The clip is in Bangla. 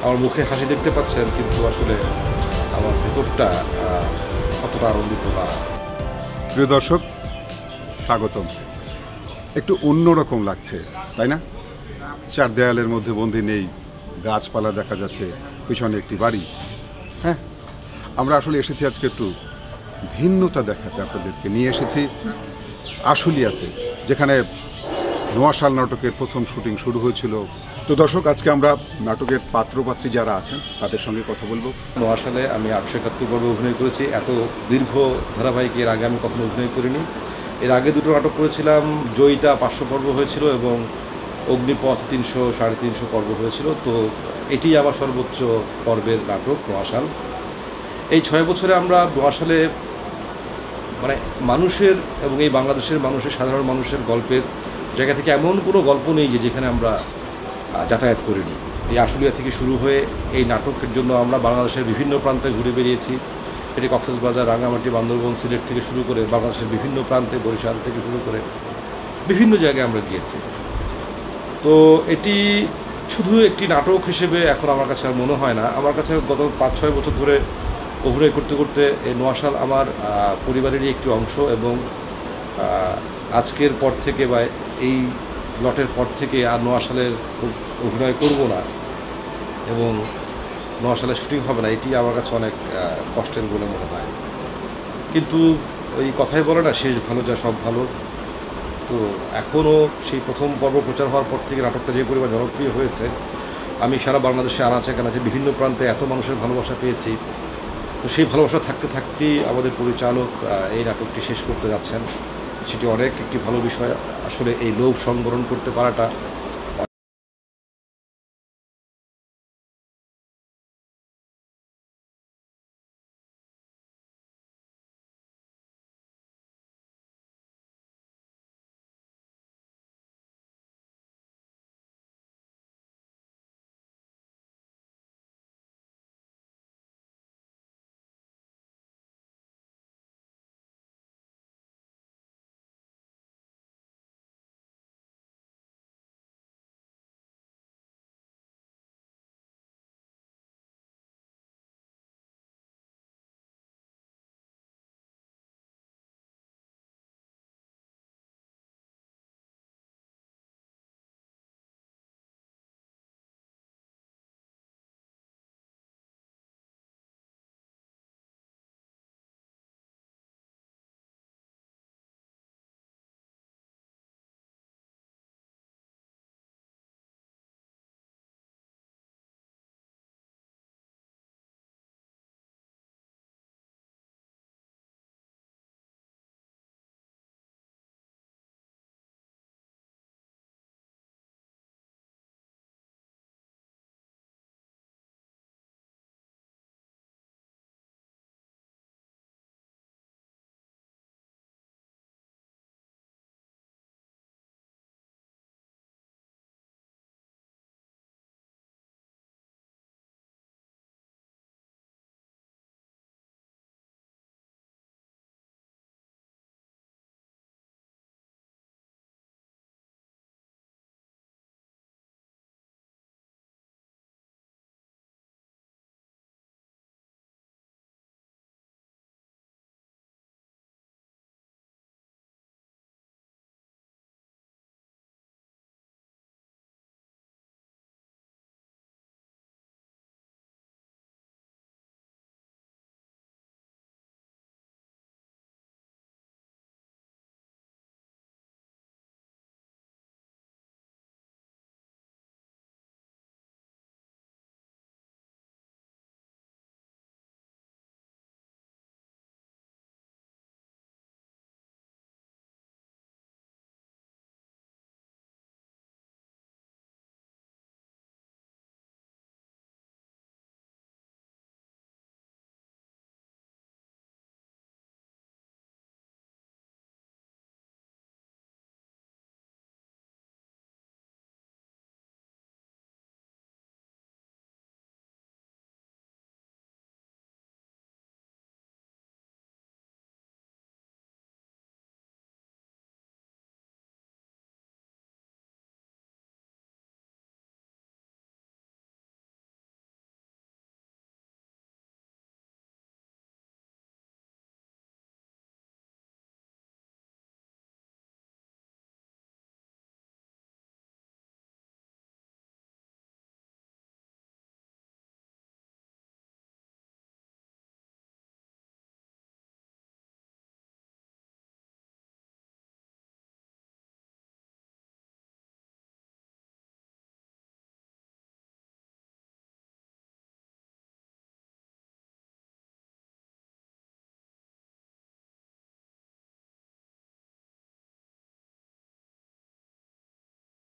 আমার মুখে হাসি দেখতে পাচ্ছেন, কিন্তু আসলে আমার ভেতরটা অতটা আনন্দিত না। প্রিয় দর্শক, স্বাগতম। একটু অন্যরকম লাগছে, তাই না? চার দেয়ালের মধ্যে বন্দি নেই, গাছপালা দেখা যাচ্ছে, পিছনে একটি বাড়ি। হ্যাঁ, আমরা আসলে এসেছি আজকে একটু ভিন্নতা দেখাতে। আপনাদেরকে নিয়ে এসেছি আশুলিয়াতে, যেখানে নোয়াশাল নাটকের প্রথম শুটিং শুরু হয়েছিল। তো দর্শক, আজকে আমরা নাটকের পাত্রপাত্রী যারা আছেন তাদের সঙ্গে কথা বলবো। নোয়াশালে আমি 871 পর্বে অভিনয় করেছি। এত দীর্ঘ ধারাবাহিক এর আগে আমি কখনো অভিনয় করিনি। এর আগে দুটো নাটক করেছিলাম, জয়িতা 500 পর্ব হয়েছিল এবং অগ্নিপথ 300 350 পর্ব হয়েছিল। তো এটি আমার সর্বোচ্চ পর্বের নাটক নোয়াশাল। এই 6 বছরে আমরা নোয়াশালে মানে মানুষের এবং এই বাংলাদেশের মানুষের, সাধারণ মানুষের গল্পের জায়গা থেকে এমন কোনো গল্প নেই যেখানে আমরা যাতায়াত করিনি। এই আশুলিয়া থেকে শুরু হয়ে এই নাটকের জন্য আমরা বাংলাদেশের বিভিন্ন প্রান্তে ঘুরে বেরিয়েছি। এটি কক্সবাজার, রাঙামাটি, বান্দরবন, সিলেট থেকে শুরু করে বাংলাদেশের বিভিন্ন প্রান্তে, বরিশাল থেকে শুরু করে বিভিন্ন জায়গায় আমরা গিয়েছি। তো এটি শুধু একটি নাটক হিসেবে এখন আমার কাছে আর মনে হয় না। আমার কাছে গত 5-6 বছর ধরে অভিনয় করতে করতে এই নোয়াশাল আমার পরিবারেরই একটি অংশ, এবং আজকের পর থেকে বা এই লটের পর থেকে আর নোয়াশালের অভিনয় করব না এবং নোয়াশালের শুটিং হবে না, এটি আমার কাছে অনেক কষ্টের বলে মনে হয়। কিন্তু ওই কথাই বলে না, শেষ ভালো যা সব ভালো। তো এখনও সেই প্রথম পর্ব প্রচার হওয়ার পর থেকে নাটকটা যে পরিমাণ জনপ্রিয় হয়েছে, আমি সারা বাংলাদেশে আনাচে কানাচে বিভিন্ন প্রান্তে এত মানুষের ভালোবাসা পেয়েছি। তো সেই ভালোবাসা থাকতে থাকতেই আমাদের পরিচালক এই নাটকটি শেষ করতে যাচ্ছেন। সেটি অনেক একটি ভালো বিষয়। আসলে এই লোভ সংবরণ করতে পারাটা